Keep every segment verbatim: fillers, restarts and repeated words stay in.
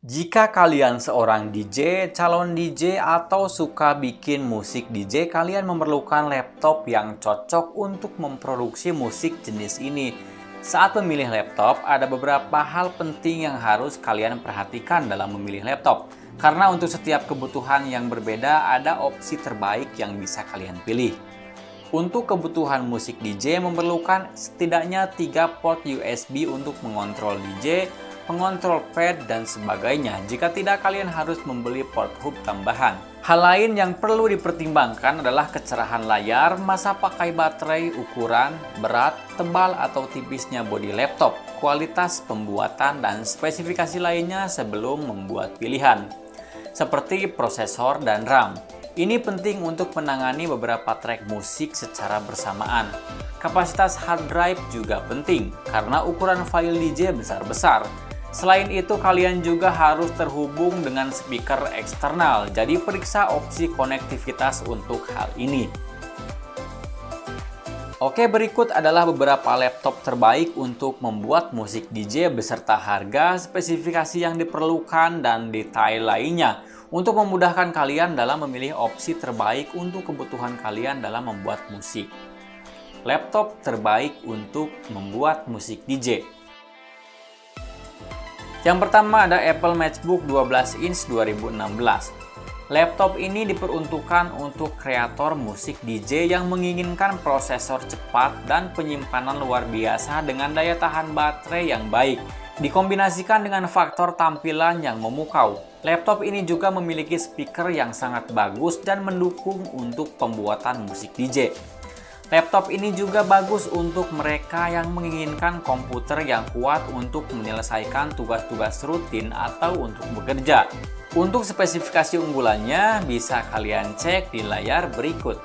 Jika kalian seorang D J, calon D J, atau suka bikin musik D J, kalian memerlukan laptop yang cocok untuk memproduksi musik jenis ini. Saat memilih laptop, ada beberapa hal penting yang harus kalian perhatikan dalam memilih laptop. Karena untuk setiap kebutuhan yang berbeda, ada opsi terbaik yang bisa kalian pilih. Untuk kebutuhan musik D J memerlukan setidaknya tiga port U S B untuk mengontrol D J, pengontrol pad, dan sebagainya. Jika tidak, kalian harus membeli port hub tambahan. Hal lain yang perlu dipertimbangkan adalah kecerahan layar, masa pakai baterai, ukuran, berat, tebal atau tipisnya bodi laptop, kualitas pembuatan, dan spesifikasi lainnya sebelum membuat pilihan. Seperti prosesor dan RAM. Ini penting untuk menangani beberapa track musik secara bersamaan. Kapasitas hard drive juga penting, karena ukuran file D J besar-besar. Selain itu, kalian juga harus terhubung dengan speaker eksternal, jadi periksa opsi konektivitas untuk hal ini. Oke, berikut adalah beberapa laptop terbaik untuk membuat musik D J beserta harga, spesifikasi yang diperlukan, dan detail lainnya untuk memudahkan kalian dalam memilih opsi terbaik untuk kebutuhan kalian dalam membuat musik. Laptop terbaik untuk membuat musik D J. Yang pertama ada Apple MacBook dua belas inch dua ribu enam belas. Laptop ini diperuntukkan untuk kreator musik D J yang menginginkan prosesor cepat dan penyimpanan luar biasa dengan daya tahan baterai yang baik, dikombinasikan dengan faktor tampilan yang memukau. Laptop ini juga memiliki speaker yang sangat bagus dan mendukung untuk pembuatan musik D J. Laptop ini juga bagus untuk mereka yang menginginkan komputer yang kuat untuk menyelesaikan tugas-tugas rutin atau untuk bekerja. Untuk spesifikasi unggulannya bisa kalian cek di layar berikut.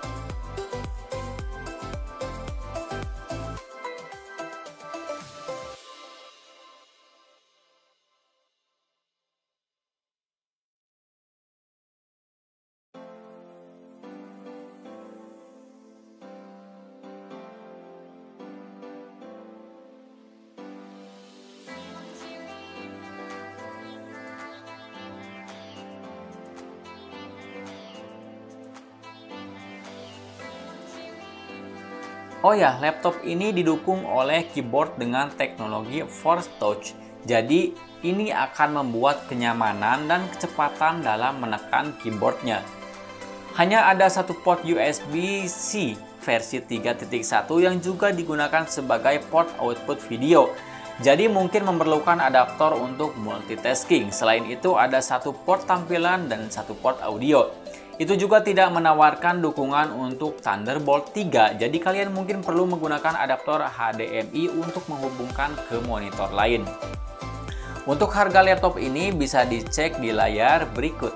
Oh ya, laptop ini didukung oleh keyboard dengan teknologi Force Touch. Jadi, ini akan membuat kenyamanan dan kecepatan dalam menekan keyboardnya. Hanya ada satu port U S B-C versi tiga titik satu yang juga digunakan sebagai port output video. Jadi mungkin memerlukan adaptor untuk multitasking. Selain itu ada satu port tampilan dan satu port audio. Itu juga tidak menawarkan dukungan untuk Thunderbolt tiga, jadi kalian mungkin perlu menggunakan adaptor H D M I untuk menghubungkan ke monitor lain. Untuk harga laptop ini bisa dicek di layar berikut.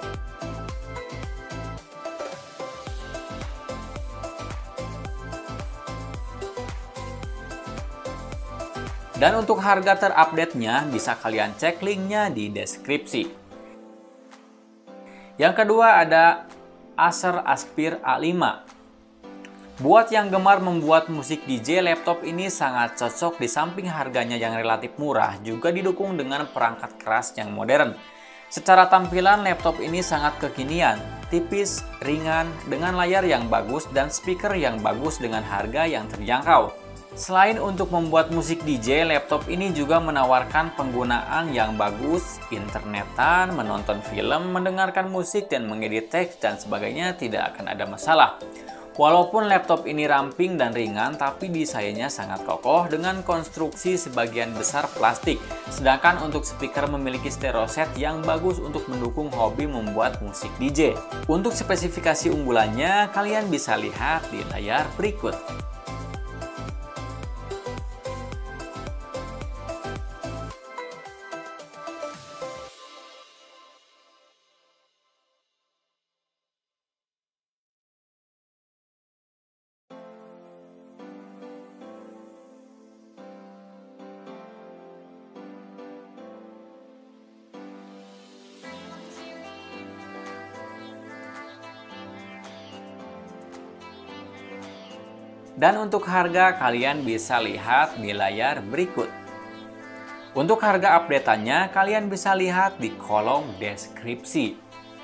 Dan untuk harga terupdate-nya bisa kalian cek linknya di deskripsi. Yang kedua ada Acer Aspire A lima. Buat yang gemar membuat musik D J, laptop ini sangat cocok. Di samping harganya yang relatif murah, juga didukung dengan perangkat keras yang modern. Secara tampilan, laptop ini sangat kekinian, tipis, ringan, dengan layar yang bagus dan speaker yang bagus dengan harga yang terjangkau. Selain untuk membuat musik D J, laptop ini juga menawarkan penggunaan yang bagus, internetan, menonton film, mendengarkan musik, dan mengedit teks dan sebagainya tidak akan ada masalah. Walaupun laptop ini ramping dan ringan, tapi desainnya sangat kokoh dengan konstruksi sebagian besar plastik. Sedangkan untuk speaker memiliki stereo set yang bagus untuk mendukung hobi membuat musik D J. Untuk spesifikasi unggulannya, kalian bisa lihat di layar berikut. Dan untuk harga kalian bisa lihat di layar berikut. Untuk harga update-annya, kalian bisa lihat di kolom deskripsi.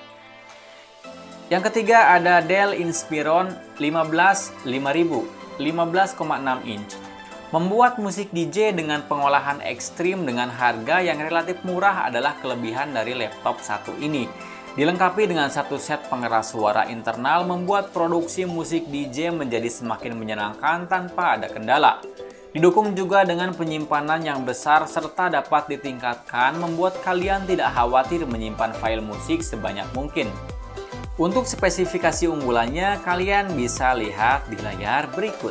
Yang ketiga ada Dell Inspiron lima belas lima ribu, lima belas koma enam inch. Membuat musik D J dengan pengolahan ekstrim dengan harga yang relatif murah adalah kelebihan dari laptop satu ini. Dilengkapi dengan satu set pengeras suara internal, membuat produksi musik D J menjadi semakin menyenangkan tanpa ada kendala. Didukung juga dengan penyimpanan yang besar serta dapat ditingkatkan, membuat kalian tidak khawatir menyimpan file musik sebanyak mungkin. Untuk spesifikasi unggulannya, kalian bisa lihat di layar berikut.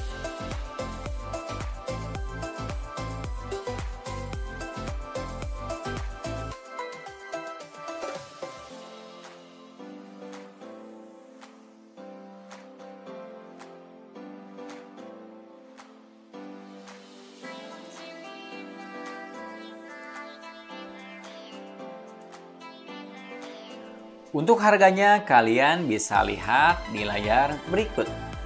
Untuk harganya, kalian bisa lihat di layar berikut.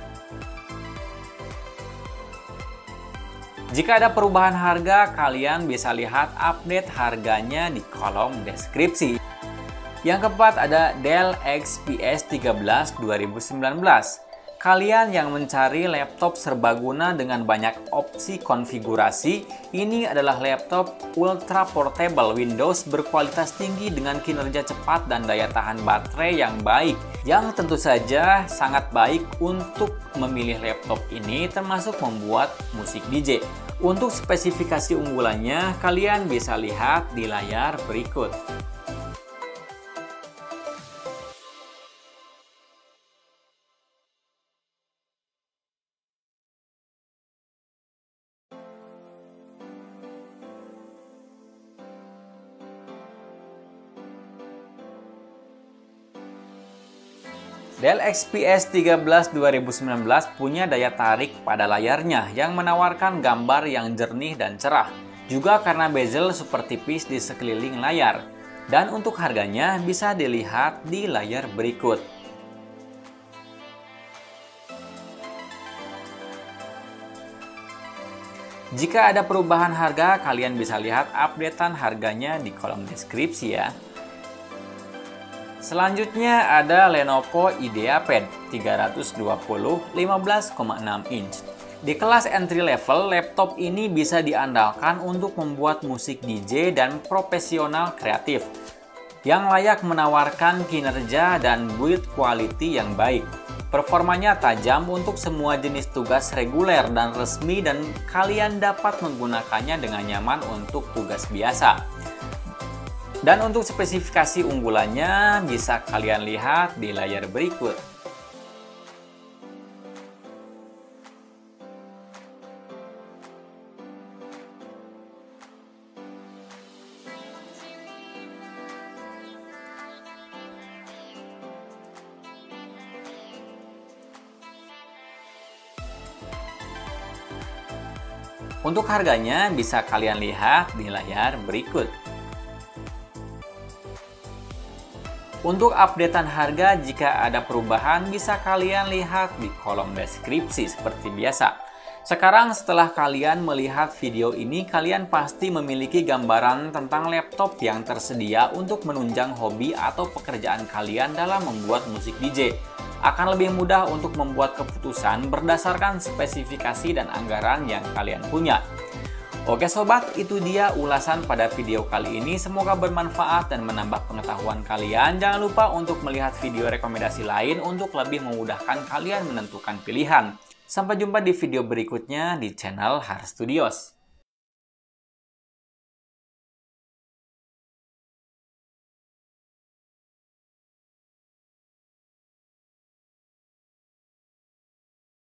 Jika ada perubahan harga, kalian bisa lihat update harganya di kolom deskripsi. Yang keempat ada Dell X P S tiga belas dua ribu sembilan belas. Kalian yang mencari laptop serbaguna dengan banyak opsi konfigurasi, ini adalah laptop ultra portable Windows berkualitas tinggi dengan kinerja cepat dan daya tahan baterai yang baik, yang tentu saja sangat baik untuk memilih laptop ini termasuk membuat musik D J. Untuk spesifikasi unggulannya, kalian bisa lihat di layar berikut. Dell X P S tiga belas dua ribu sembilan belas punya daya tarik pada layarnya yang menawarkan gambar yang jernih dan cerah, juga karena bezel super tipis di sekeliling layar. Dan untuk harganya bisa dilihat di layar berikut. Jika ada perubahan harga, kalian bisa lihat updatean harganya di kolom deskripsi ya. Selanjutnya ada Lenovo IdeaPad tiga ratus dua puluh lima belas koma enam inch. Di kelas entry level, laptop ini bisa diandalkan untuk membuat musik D J dan profesional kreatif yang layak menawarkan kinerja dan build quality yang baik. Performanya tajam untuk semua jenis tugas reguler dan resmi, dan kalian dapat menggunakannya dengan nyaman untuk tugas biasa. Dan untuk spesifikasi unggulannya bisa kalian lihat di layar berikut. Untuk harganya bisa kalian lihat di layar berikut. Untuk updatean harga, jika ada perubahan bisa kalian lihat di kolom deskripsi seperti biasa. Sekarang setelah kalian melihat video ini, kalian pasti memiliki gambaran tentang laptop yang tersedia untuk menunjang hobi atau pekerjaan kalian dalam membuat musik D J. Akan lebih mudah untuk membuat keputusan berdasarkan spesifikasi dan anggaran yang kalian punya. Oke sobat, itu dia ulasan pada video kali ini. Semoga bermanfaat dan menambah pengetahuan kalian. Jangan lupa untuk melihat video rekomendasi lain untuk lebih memudahkan kalian menentukan pilihan. Sampai jumpa di video berikutnya di channel Har Studios.